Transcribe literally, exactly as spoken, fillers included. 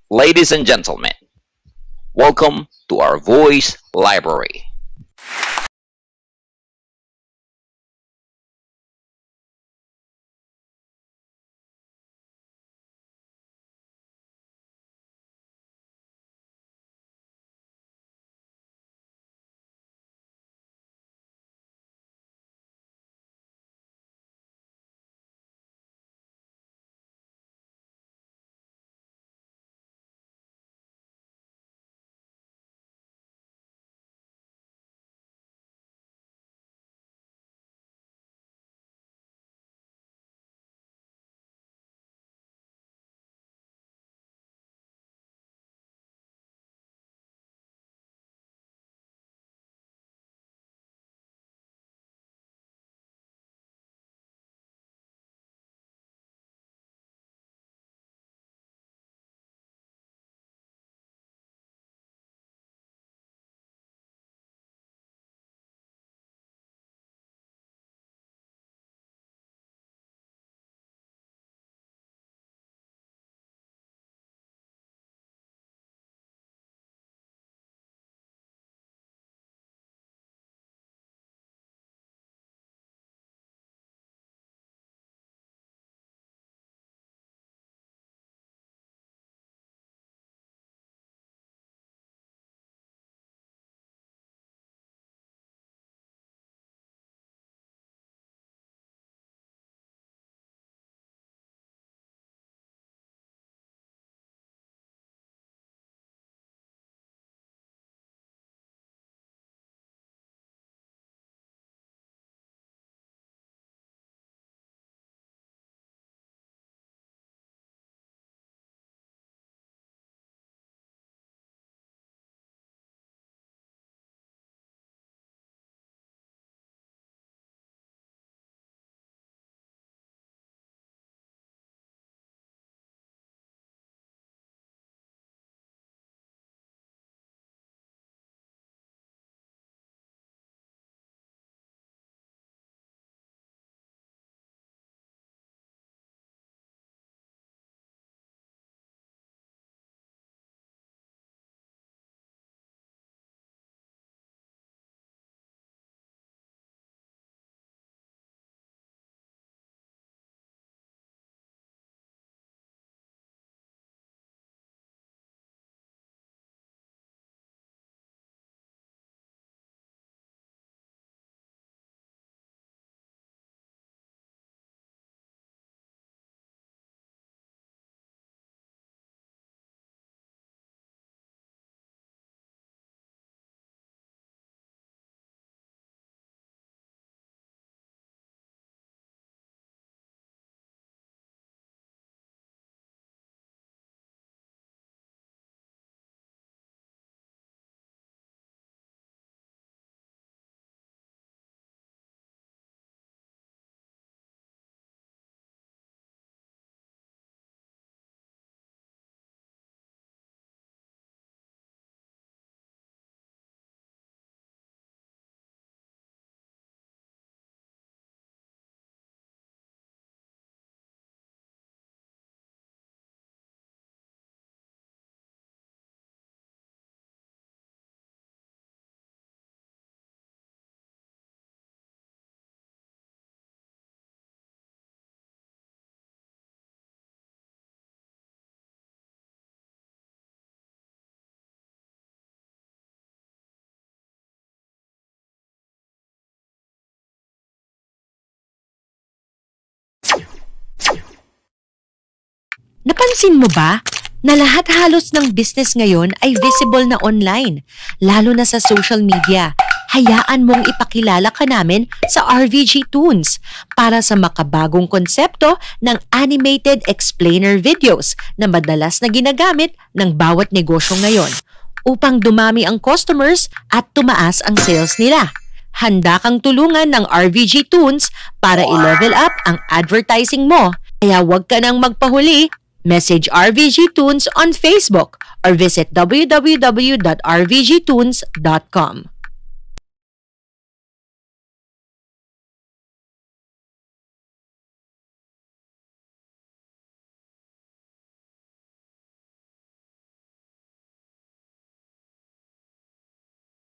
Ladies and gentlemen, welcome to our voice library. Napansin mo ba na lahat halos ng business ngayon ay visible na online, lalo na sa social media? Hayaan mong ipakilala ka namin sa R V G Toons para sa makabagong konsepto ng animated explainer videos na madalas na ginagamit ng bawat negosyo ngayon upang dumami ang customers at tumaas ang sales nila. Handa kang tulungan ng R V G Toons para i-level up ang advertising mo. Kaya huwag ka nang magpahuli. Message R V G Toons on Facebook or visit w w w dot r v g toons dot com.